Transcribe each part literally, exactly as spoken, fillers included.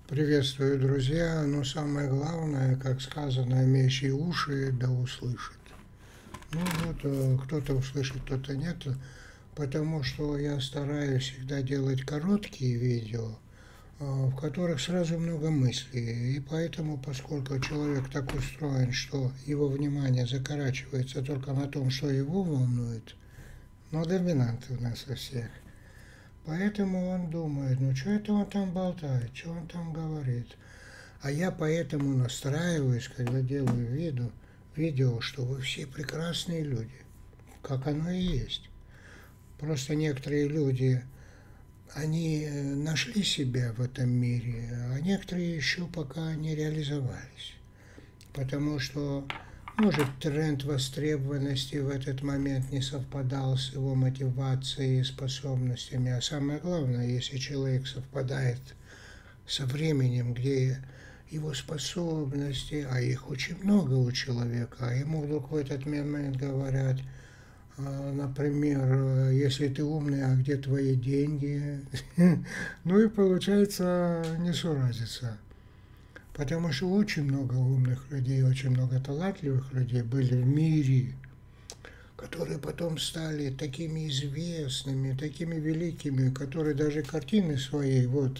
Приветствую, друзья. Но самое главное, как сказано, имеющий уши да услышит. Ну вот, э, кто-то услышит, кто-то нет, потому что я стараюсь всегда делать короткие видео, э, в которых сразу много мыслей. И поэтому, поскольку человек так устроен, что его внимание закорачивается только на том, что его волнует, но доминант у нас у всех. Поэтому он думает, ну что это он там болтает, что он там говорит. А я поэтому настраиваюсь, когда делаю видео, видео, что вы все прекрасные люди, как оно и есть. Просто некоторые люди, они нашли себя в этом мире, а некоторые еще пока не реализовались. Потому что, может, тренд востребованности в этот момент не совпадал с его мотивацией и способностями. А самое главное, если человек совпадает со временем, где его способности, а их очень много у человека, а ему вдруг в этот момент говорят, например, если ты умный, а где твои деньги? Ну и получается несуразица. Потому что очень много умных людей, очень много талантливых людей были в мире, которые потом стали такими известными, такими великими, которые даже картины свои, вот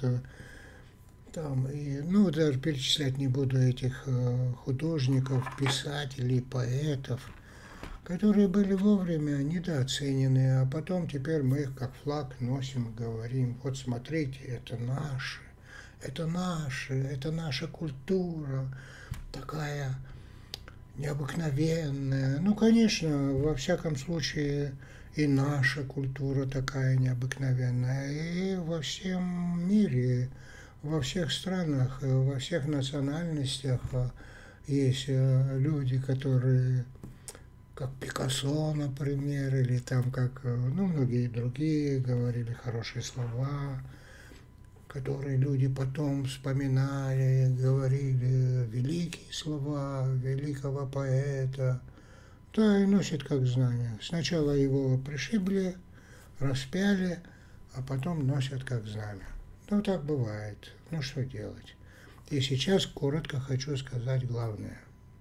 там, и, ну, даже перечислять не буду этих художников, писателей, поэтов, которые были вовремя недооценены, а потом теперь мы их как флаг носим и говорим, вот смотрите, это наше, это наше, это наша культура, такая необыкновенная. Ну, конечно, во всяком случае, и наша культура такая необыкновенная, и во всем мире, во всех странах, во всех национальностях есть люди, которые, как Пикассо, например, или там как, ну, многие другие говорили хорошие слова, которые люди потом вспоминали, говорили великие слова великого поэта, да, и носит как знамя. Сначала его пришибли, распяли, а потом носят как знамя. Ну, так бывает. Ну, что делать? И сейчас коротко хочу сказать главное.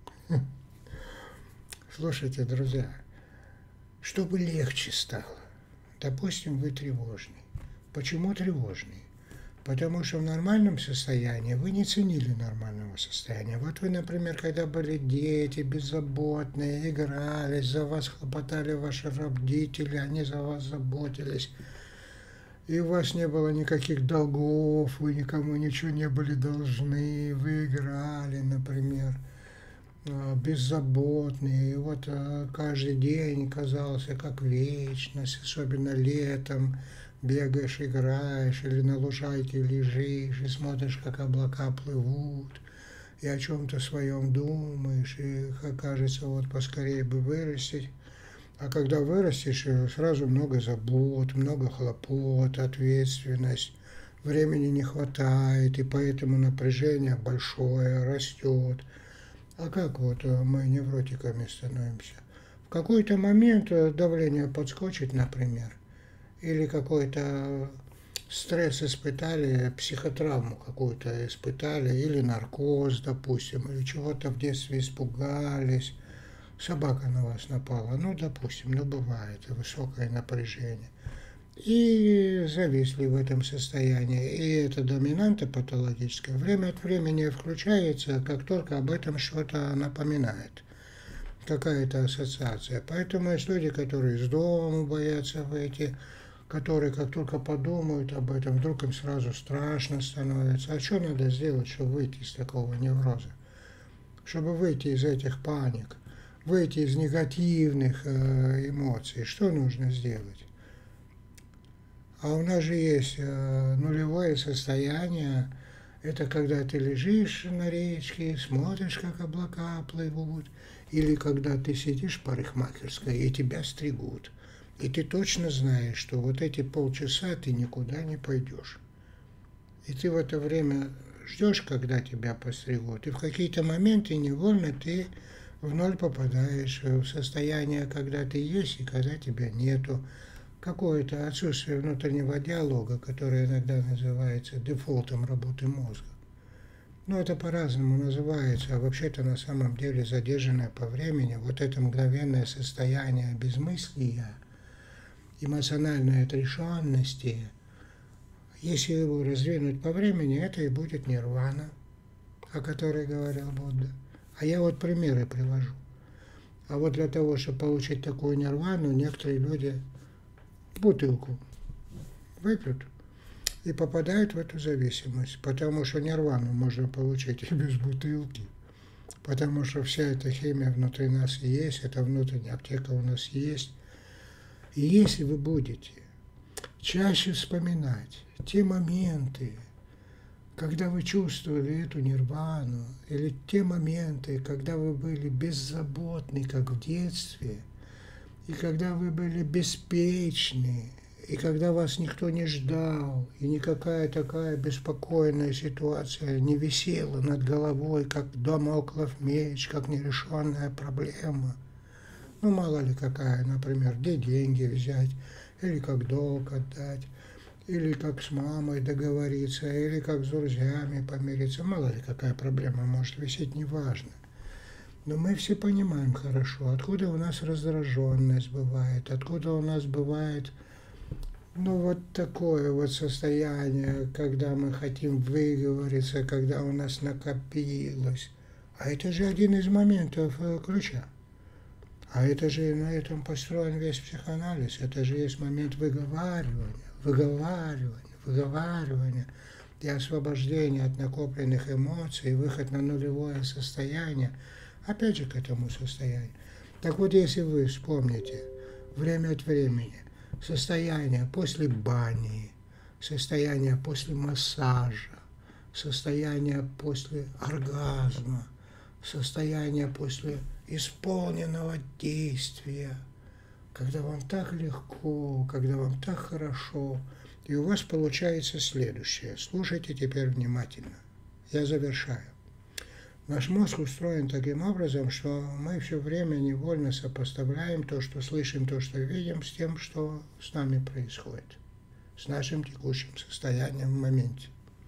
Слушайте, друзья, чтобы легче стало, допустим, вы тревожный. Почему тревожный? Потому что в нормальном состоянии вы не ценили нормального состояния. Вот вы, например, когда были дети, беззаботные, игрались, за вас хлопотали ваши родители, они за вас заботились, и у вас не было никаких долгов, вы никому ничего не были должны, вы играли, например, беззаботные, и вот каждый день казался как вечность, особенно летом, бегаешь, играешь, или на лужайке лежишь, и смотришь, как облака плывут, и о чем-то своем думаешь, и кажется, вот поскорее бы вырастить. А когда вырастешь, сразу много забот, много хлопот, ответственность, времени не хватает, и поэтому напряжение большое, растет. А как вот мы невротиками становимся? В какой-то момент давление подскочит, например, или какой-то стресс испытали, психотравму какую-то испытали, или наркоз, допустим, или чего-то в детстве испугались, собака на вас напала, ну, допустим, ну, бывает, высокое напряжение. И зависли в этом состоянии. И это доминанта патологическая время от времени включается, как только об этом что-то напоминает. Какая-то ассоциация. Поэтому есть люди, которые из дома боятся выйти, которые как только подумают об этом, вдруг им сразу страшно становится. А что надо сделать, чтобы выйти из такого невроза? Чтобы выйти из этих паник, выйти из негативных э, эмоций, что нужно сделать? А у нас же есть э, нулевое состояние, это когда ты лежишь на речке, смотришь, как облака плывут, или когда ты сидишь в парикмахерской и тебя стригут, и ты точно знаешь, что вот эти полчаса ты никуда не пойдешь. И ты в это время ждешь, когда тебя постригут, и в какие-то моменты невольно ты в ноль попадаешь, в состояние, когда ты есть и когда тебя нету. Какое-то отсутствие внутреннего диалога, которое иногда называется дефолтом работы мозга. Ну, это по-разному называется, а вообще-то на самом деле задержанное по времени, вот это мгновенное состояние безмыслия, эмоциональной отрешенности, если его раздвинуть по времени, это и будет нирвана, о которой говорил Будда. А я вот примеры привожу. А вот для того, чтобы получить такую нирвану, некоторые люди бутылку выпьют и попадают в эту зависимость, потому что нирвану можно получить и без бутылки, потому что вся эта химия внутри нас есть, эта внутренняя аптека у нас есть. И если вы будете чаще вспоминать те моменты, когда вы чувствовали эту нирвану, или те моменты, когда вы были беззаботны, как в детстве, и когда вы были беспечны, и когда вас никто не ждал, и никакая такая беспокойная ситуация не висела над головой, как дамоклов меч, как нерешенная проблема. Ну, мало ли какая, например, где деньги взять, или как долг отдать, или как с мамой договориться, или как с друзьями помириться. Мало ли какая проблема может висеть, неважно. Но мы все понимаем хорошо, откуда у нас раздраженность бывает, откуда у нас бывает, ну, вот такое вот состояние, когда мы хотим выговориться, когда у нас накопилось. А это же один из моментов ключа. А это же на этом построен весь психоанализ. Это же есть момент выговаривания, выговаривания, выговаривания и освобождения от накопленных эмоций, выход на нулевое состояние, опять же к этому состоянию. Так вот, если вы вспомните время от времени состояние после бани, состояние после массажа, состояние после оргазма, состояние после исполненного действия, когда вам так легко, когда вам так хорошо, и у вас получается следующее. Слушайте теперь внимательно. Я завершаю. Наш мозг устроен таким образом, что мы все время невольно сопоставляем то, что слышим, то, что видим, с тем, что с нами происходит, с нашим текущим состоянием в моменте.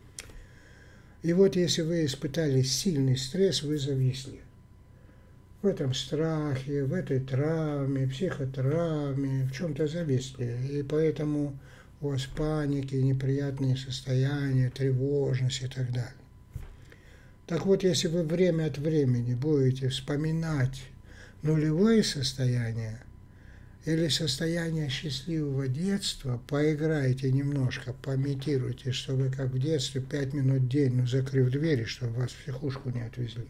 И вот если вы испытали сильный стресс, вы зависли. В этом страхе, в этой травме, психотравме, в чем-то зависли. И поэтому у вас паники, неприятные состояния, тревожность и так далее. Так вот, если вы время от времени будете вспоминать нулевое состояние или состояние счастливого детства, поиграйте немножко, поимитируйте, что вы как в детстве пять минут в день, ну, закрыв двери, чтобы вас в психушку не отвезли.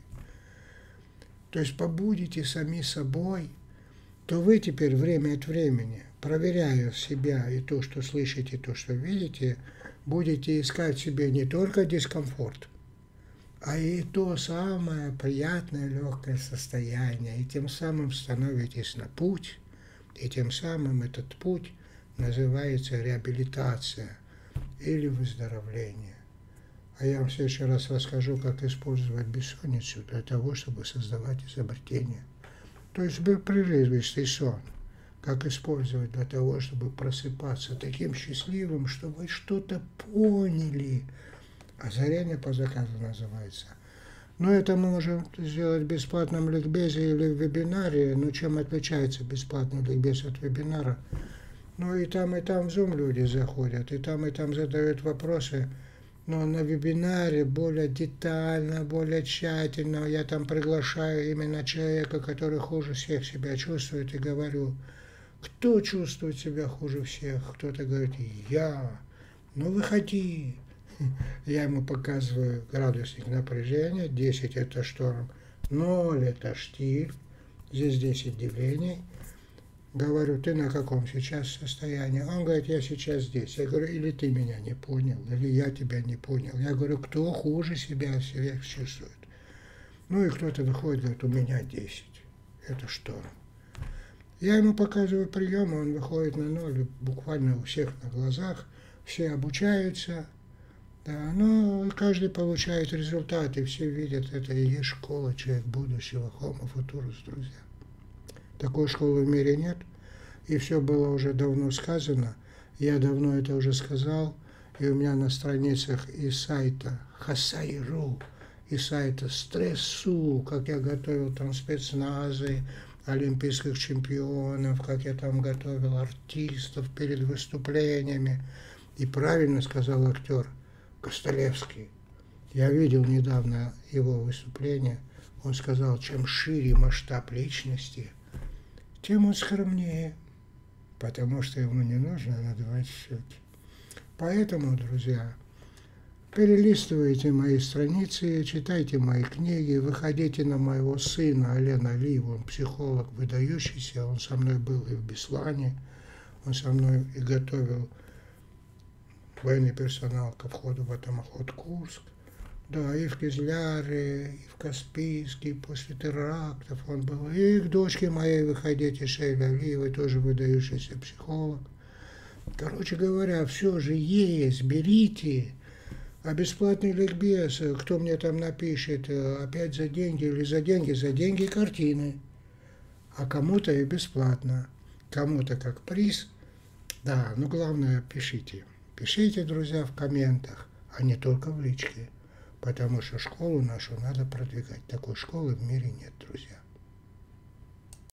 То есть побудете сами собой, то вы теперь время от времени, проверяя себя и то, что слышите, и то, что видите, будете искать в себе не только дискомфорт, а и то самое приятное, легкое состояние, и тем самым становитесь на путь, и тем самым этот путь называется реабилитация или выздоровление. А я вам в следующий раз расскажу, как использовать бессонницу для того, чтобы создавать изобретения. То есть беспрерывистый сон. Как использовать для того, чтобы просыпаться таким счастливым, что вы что-то поняли. Озарение по заказу называется. Но это мы можем сделать в бесплатном ликбезе или в вебинаре. Но чем отличается бесплатный ликбез от вебинара? Ну и там, и там в Zoom люди заходят, и там, и там задают вопросы. Но на вебинаре более детально, более тщательно я там приглашаю именно человека, который хуже всех себя чувствует, и говорю, кто чувствует себя хуже всех? Кто-то говорит, я. Ну выходи. Я ему показываю градусник напряжения, десять это шторм, ноль это штиль, здесь десять делений. Говорю, ты на каком сейчас состоянии? Он говорит, я сейчас здесь. Я говорю, или ты меня не понял, или я тебя не понял. Я говорю, кто хуже себя всех чувствует? Ну и кто-то выходит, говорит, у меня десять. Это шторм. Я ему показываю приемы, он выходит на ноль, буквально у всех на глазах, все обучаются. Да, но каждый получает результаты, все видят, это и есть школа человек будущего, Homo Futurus, друзья. Такой школы в мире нет, и все было уже давно сказано, я давно это уже сказал, и у меня на страницах и сайта Хасай точка ру из сайта «Стрессу», как я готовил там спецназы, олимпийских чемпионов, как я там готовил артистов перед выступлениями. И правильно сказал актер Костолевский. Я видел недавно его выступление. Он сказал, чем шире масштаб личности, тем он скромнее, потому что ему не нужно надувать щеки. Поэтому, друзья, перелистывайте мои страницы, читайте мои книги, выходите на моего сына Алена Алиева, он психолог выдающийся, он со мной был и в Беслане, он со мной и готовил военный персонал ко входу в Атомоход Курск. Да, и в Кизляре, и в Каспийске, и после терактов он был. И к дочке моей выходите, Шейля Алиевой, тоже выдающийся психолог. Короче говоря, все же есть, берите. А бесплатный ликбез, кто мне там напишет, опять за деньги или за деньги, за деньги картины. А кому-то и бесплатно, кому-то как приз. Да, ну главное, пишите. Пишите, друзья, в комментах, а не только в личке. Потому что школу нашу надо продвигать. Такой школы в мире нет, друзья.